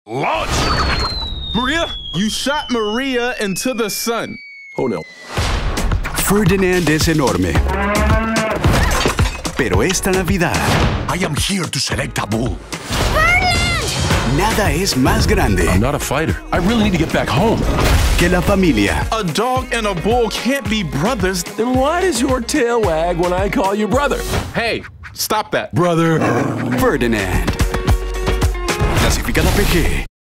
Launch! Maria, you shot Maria into the sun. Oh no. Ferdinand es enorme. Pero esta Navidad, I am here to select a bull. nada es más grande I'm not a fighter. I really need to get back home. que la familia. A dog and a bull can't be brothers. Then why does your tail wag when I call you brother? Hey, stop that. Brother. Ferdinand. Clasificada PG.